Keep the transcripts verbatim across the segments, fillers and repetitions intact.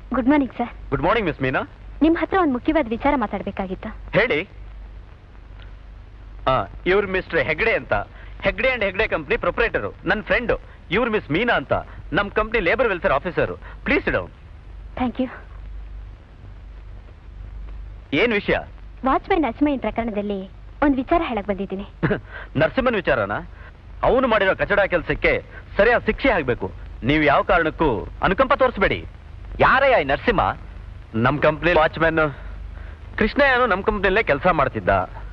Good morning sir. Good morning miss Meena. ನಿಮ್ಮ ಹತ್ರ ಒಂದು ಮುಖ್ಯವಾದ ವಿಚಾರ ಮಾತಾಡಬೇಕಾಗಿತ್ತು. ಹೇಳಿ. ಇವ್ರು ಮಿಸ್ಟರ್ ಹೆಗ್ಡೆ ಅಂತ, Hegde and Hegde company proprietor, ನನ್ನ ಫ್ರೆಂಡು. ಇವ್ರು ಮಿಸ್ ಮೀನಾ ಅಂತ, ನಮ್ಮ company labour welfare officer. Please sit down. Thank you. ಏನ್ ವಿಷಯ? ವಾಚ್ಮನ್ ನರಸಿಂಹಯ್ಯನ ಪ್ರಕರಣದಲ್ಲಿ ಒಂದು ವಿಚಾರ ಹೇಳಕ್ ಬಂದಿದ್ದೀನಿ. ನರಸಿಂಹನ್ ವಿಚಾರನ? ಅವನು ಮಾಡಿರೋ ಕಚಡ ಕೆಲಸಕ್ಕೆ ಸರಿಯಾದ ಶಿಕ್ಷೆ ಆಗ್ಬೇಕು. ನೀವು ಯಾವ ಕಾರಣಕ್ಕೂ ಅನುಕಂಪ ತೋರಿಸಬೇಡಿ. ಯಾರೇ ಈ ನರಸಿಂಹ? ನಮ್ಮ ಕಂಪ್ನಿ ವಾಚ್ಮ್ಯಾನ್ ಕೃಷ್ಣಯ್ಯನು ನಮ್ಮ ಕಂಪ್ನಿಯಲ್ಲೇ ಕೆಲಸ ಮಾಡ್ತಿದ್ದ.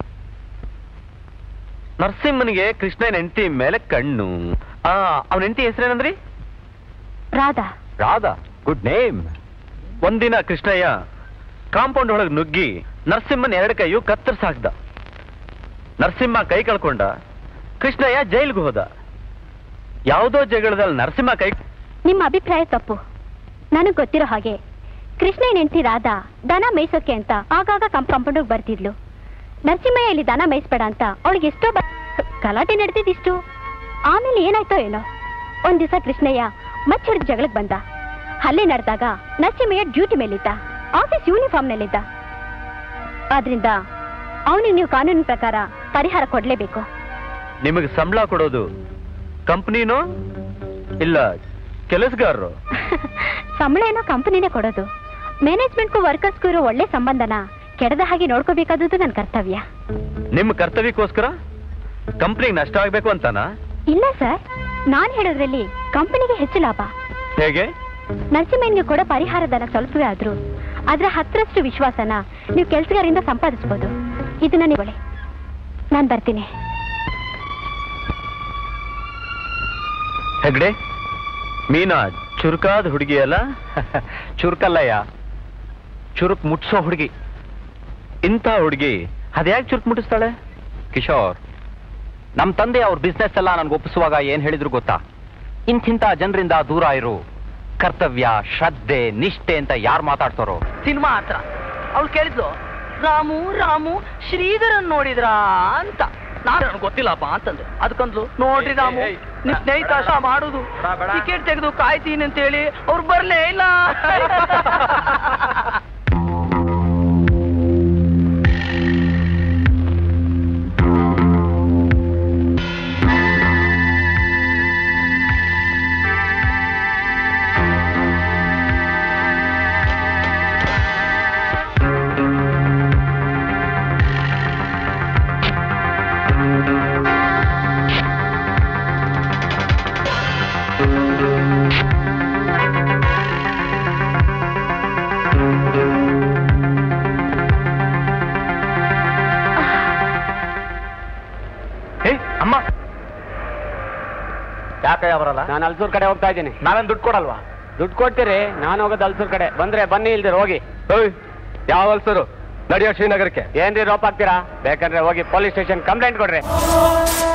ನರಸಿಂಹನಿಗೆ ಕೃಷ್ಣಯ್ಯನ ಹೆಂಡತಿ ಮೇಲೆ ಕಣ್ಣು. ಆ ಅವನ ಹೆಂಡತಿ ಹೆಸರೇನಂದ್ರಿ? ರಾಧಾ. Radha, good name. ಒಂದಿನ ಕೃಷ್ಣಯ್ಯ ಕಾಂಪೌಂಡ್ ಒಳಗೆ ನುಗ್ಗಿ ನರಸಿಂಹನ್ ಎರಡು ಕೈಯು ಕತ್ತರಿಸಾಕ್ದ. ನರಸಿಂಹ ಕೈ ಕಳ್ಕೊಂಡ. ಕೃಷ್ಣಯ್ಯ ಜೈಲ್ಗೆ ಹೋದ. ಯಾವುದೋ ಜಗಳದಲ್ಲಿ ನರಸಿಂಹ ಕೈ. ನಿಮ್ಮ ಅಭಿಪ್ರಾಯ ತಪ್ಪು. ನನಗೆ ಗೊತ್ತಿರೋ ಹಾಗೆ ಕೃಷ್ಣಯ್ಯನ ಹೆಂಡತಿ ರಾಧಾ ದನ ಮೇಯ್ಸೋಕೆ ಅಂತ ಆಗಾಗ ಕಾಂಪೌಂಡ್ ಬರ್ತಿದ್ಲು. ನರಸಿಂಹಯ್ಯ ಇಲ್ಲಿ ದನ ಮೇಯಿಸ್ಬೇಡ ಅಂತ ಅವಳಿಗೆ ಎಷ್ಟೋ ಗಲಾಟೆ ನಡೆದಿದ್ದಿಷ್ಟು. ಆಮೇಲೆ ಏನಾಯ್ತೋ ಏನೋ, ಒಂದ್ ದಿವಸ ಕೃಷ್ಣಯ್ಯ ಮಚ್ಚ ಹಿಡಿದು ಜಗಳಕ್ಕೆ ಬಂದ. ಹಲ್ಲೆ ನಡೆದಾಗ ನರಸಿಂಹಯ್ಯ ಡ್ಯೂಟಿ ಮೇಲಿದ್ದ, ಆಫೀಸ್ ಯೂನಿಫಾರ್ಮ್ ನಲ್ಲಿದ್ದ. ಆದ್ರಿಂದ ಅವನಿಗೆ ನೀವು ಕಾನೂನಿನ ಪ್ರಕಾರ ಪರಿಹಾರ ಕೊಡ್ಲೇಬೇಕು. ನಿಮಗೆ ಸಂಬಳ ಕೊಡೋದು ಕಂಪ್ನಿನೋ ಇಲ್ಲ ಕೆಲಸಗಾರರು? ಸಂಬಳ ಏನೋ ಕಂಪನಿನೇ ಕೊಡೋದು. ಮ್ಯಾನೇಜ್ಮೆಂಟ್ಗೂ ವರ್ಕರ್ಸ್ಗೂ ಇರೋ ಒಳ್ಳೆ ಸಂಬಂಧನ ಕೆಡದ ಹಾಗೆ ನೋಡ್ಕೋಬೇಕಾದದ್ದು ನನ್ನ ಕರ್ತವ್ಯ. ನಿಮ್ಮ ಕರ್ತವ್ಯಕ್ಕೋಸ್ಕರ ಕಂಪ್ನಿಗೆ ನಷ್ಟ ಆಗ್ಬೇಕು ಅಂತಾನಾ? ಇಲ್ಲ ಸರ್, ನಾನ್ ಹೇಳೋದ್ರಲ್ಲಿ ಕಂಪನಿಗೆ ಹೆಚ್ಚು ಲಾಭ. ಹೇಗೆ? ನರಸಿಂಹಯ್ಯನಿಗೆ ಕೂಡ ಪರಿಹಾರ ಧನ ಸ್ವಲ್ಪವೇ ಆದ್ರೂ ಅದರ ಹತ್ತರಷ್ಟು ವಿಶ್ವಾಸನ ನೀವು ಕೆಲಸಗಾರರಿಂದ ಸಂಪಾದಿಸಬಹುದು. ಇದನ್ನ ನೀವು ನಾನು ಬರ್ತೀನಿ. ಹೆಗ್ಡೆ, ಮೀನಾ ಚುರುಕಾದ ಹುಡುಗಿ ಅಲ್ಲ? ಚುರುಕಲ್ಲಯ್ಯ, ಚುರುಕ್ ಮುಟ್ಸೋ ಹುಡುಗಿ. ಇಂಥ ಹುಡುಗಿ ಅದ್ಯಾಕೆ ಚುರುಕ್ ಮುಟ್ಟಿಸ್ತಾಳೆ? ಕಿಶೋರ್, ನಮ್ಮ ತಂದೆ ಅವ್ರ ಬಿಸ್ನೆಸ್ ಎಲ್ಲ ನನ್ಗೆ ಒಪ್ಪಿಸುವಾಗ ಏನ್ ಹೇಳಿದ್ರು ಗೊತ್ತಾ? ಇಂಥಿಂಥ ಜನರಿಂದ ದೂರ ಇರು, ಕರ್ತವ್ಯ, ಶ್ರದ್ಧೆ, ನಿಷ್ಠೆ ಅಂತ ಯಾರು ಮಾತಾಡ್ತಾರೋ. ಸಿನಿಮಾ ಹತ್ರ ಅವಳು ಕೇಳಿದ್ಲು, ರಾಮು ರಾಮು ಶ್ರೀಧರನ್ ನೋಡಿದ್ರಾ ಅಂತ. ನಾನು ನನಗೆ ಗೊತ್ತಿಲ್ಲಪ್ಪ ಅಂತಂದೆ. ಅದಕ್ಕಂದ್ಲು, ನೋಡ್ರಿ ರಾಮು, ನಿಮ್ ಸ್ನೇಹಿತ ಮಾಡುದು ಟಿಕೆಟ್ ತೆಗೆದು ಕಾಯ್ತೀನಿ ಅಂತ ಹೇಳಿ ಅವ್ರು ಬರ್ಲೇ ಇಲ್ಲ. ಬರಲ್ಲ? ನಾನು ಅಲ್ಸೂರ್ ಕಡೆ ಹೋಗ್ತಾ ಇದ್ದೀನಿ. ನಾವೇನ್ ದುಡ್ಡು ಕೊಡಲ್ವಾ? ದುಡ್ಡು ಕೊಡ್ತೀರಿ, ನಾನು ಹೋಗೋದು ಅಲ್ಸೂರ್ ಕಡೆ. ಬಂದ್ರೆ ಬನ್ನಿ, ಇಲ್ದಿರ ಹೋಗಿ. ಯಾವ ಅಲ್ಸರು? ನಡೆಯೋ ಶ್ರೀನಗರಕ್ಕೆ. ಏನ್ರಿ ರೋಪ್ ಹಾಕ್ತೀರಾ? ಬೇಕಂದ್ರೆ ಹೋಗಿ ಪೊಲೀಸ್ ಸ್ಟೇಷನ್ ಕಂಪ್ಲೇಂಟ್ ಕೊಡ್ರಿ.